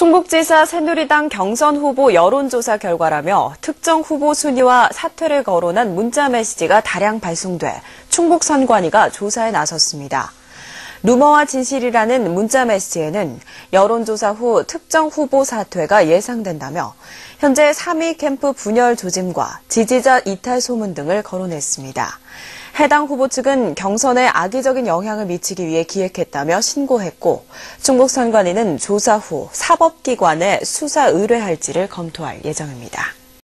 충북지사 새누리당 경선 후보 여론조사 결과라며 특정 후보 순위와 사퇴를 거론한 문자 메시지가 다량 발송돼 충북선관위가 조사에 나섰습니다. 루머와 진실이라는 문자 메시지에는 여론조사 후 특정 후보 사퇴가 예상된다며 현재 3위 캠프 분열 조짐과 지지자 이탈 소문 등을 거론했습니다. 해당 후보 측은 경선에 악의적인 영향을 미치기 위해 기획했다며 신고했고 충북선관위는 조사 후 사법기관에 수사 의뢰할지를 검토할 예정입니다.